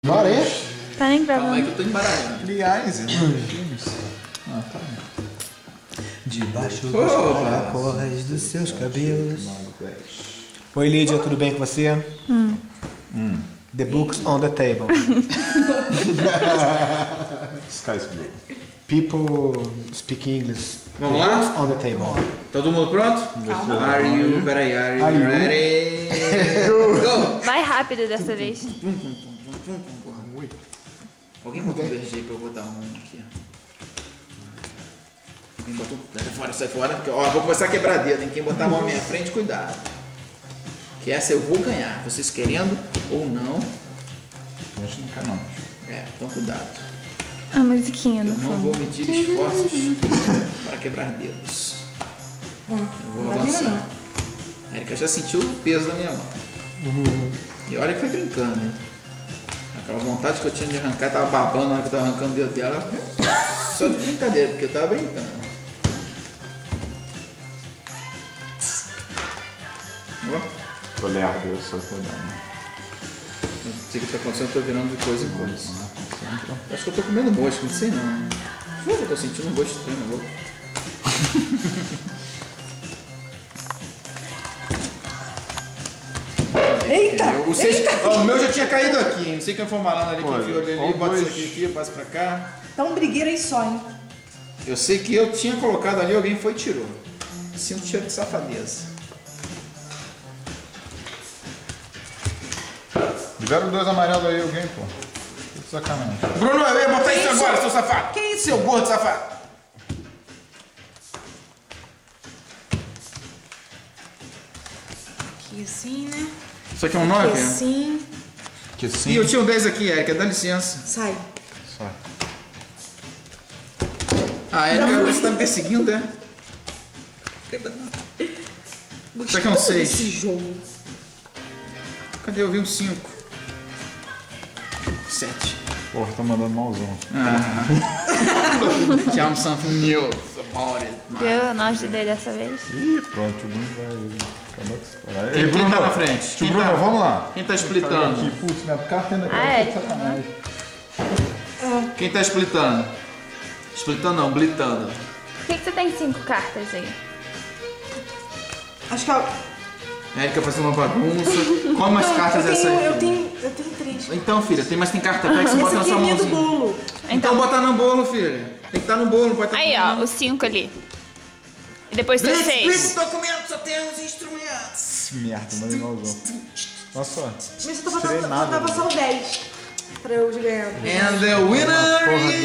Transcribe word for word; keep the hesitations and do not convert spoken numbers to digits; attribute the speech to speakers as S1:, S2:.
S1: Bora aí?
S2: Tá nem
S3: Calma aí
S2: gravando.
S3: que eu tô embaralhando.
S4: Aliás, ah, tá.
S1: Debaixo dos
S3: Oh,
S1: caracóis dos seus cabelos. Oi, Lídia, tudo bem com você?
S2: Hum.
S1: Hum. The books on the table.
S4: Sky's blue.
S1: People speak English.
S3: Vamos
S1: The
S3: lá?
S1: books on the table.
S3: Todo mundo pronto? Are you, peraí, are you
S1: Are you?
S3: ready? Go!
S2: Vai rápido dessa vez.
S3: Alguém botou um vermelho pra eu botar um aqui. Alguém botou um... Sai fora, sai fora. Porque, ó, vou começar a quebrar dedo, hein? Quem botar a mão à minha frente, cuidado. Que essa eu vou ganhar. Vocês querendo ou não.
S4: Acho que não.
S3: É, então cuidado.
S2: A musiquinha
S3: Eu
S2: no
S3: não
S2: fundo.
S3: vou medir esforços para quebrar dedos. Eu vou avançar. A Erika já sentiu o peso da minha mão. E olha que foi brincando, hein? Aquela vontade que eu tinha de arrancar, tava babando na hora que eu tava arrancando o dedo dela. Só de brincadeira, porque eu tava brincando. Ó,
S4: Tô lerdo, eu sou cuidando.
S3: não sei o que tá acontecendo, eu tô virando de coisa em coisa. Acho que eu tô comendo mosca, não sei não. Eu tô sentindo um gosto estranho na boca.
S5: Eita!
S3: O, sexto- ó, o meu já tinha caído aqui, não sei quem foi malandro ali, quem
S4: Olha,
S3: enfiou ali,
S4: ó,
S3: bota
S4: dois.
S3: isso aqui, aqui, passa pra cá.
S5: Tá um brigueiro aí só, hein?
S3: Eu sei que eu tinha colocado ali, alguém foi e tirou. Sinto cheiro de safadeza.
S4: Tiveram dois amarelos aí, alguém, pô. Que sacanagem.
S3: Bruno, eu ia botar isso
S5: isso?
S3: agora, seu safado.
S5: Que isso?
S3: Seu gordo safado.
S5: Aqui assim, né?
S3: Isso aqui é um
S5: Aqui
S3: nove?
S5: assim.
S4: Que
S3: Ih,
S4: sim.
S3: eu tinha um dez aqui, Erika, dá licença.
S5: Sai.
S4: Só.
S3: Ah, Erika, você tá me perseguindo, é? Isso aqui é um seis.
S5: Esse jogo.
S3: Cadê? Eu vi um cinco. sete.
S4: Porra, tá mandando malzão.
S3: Ah. Tell me something new about it. man.
S2: Deu a nós dele dessa vez.
S4: Ih, pronto, o Bruno vai. Acabou de disparar.
S3: Quem-
S4: Ei,
S3: quem
S4: Bruno,
S3: tá na frente?
S4: Tio
S3: Quem
S4: Bruno,
S3: tá-
S4: vamos lá.
S3: Quem tá
S4: Aqui,
S3: splitando?
S4: putz, minha carta ainda
S2: Ah,
S4: caiu,
S2: é?
S4: que sacanagem.
S3: Quem tá splitando? Splitando não, blitando.
S2: Por que, que você tem cinco cartas aí?
S5: Acho que eu,
S3: Erika fazendo uma bagunça. Qual mais cartas
S5: eu
S3: essa
S5: tenho,
S3: aí?
S5: eu
S3: filha?
S5: tenho, eu tenho três.
S3: Então, filha, tem mais tem carta, pega que você bota
S5: Esse
S3: na
S5: aqui
S3: sua
S5: é minha do
S3: mãozinha.
S5: bolo.
S3: Então bota no bolo, filha. Tem que estar no bolo, não pode estar
S2: Aí, ó, os cinco ali. E depois tem
S3: Blitz,
S2: seis.
S3: Blitz, documento, só tem os instrumentos.
S4: Merda, mandei malzão. Nossa, ó.
S5: Mas eu tô
S4: Tirei
S5: faltando,
S4: nada,
S5: faltava só o dez pra eu ganhar.
S3: And the winner
S4: Porra,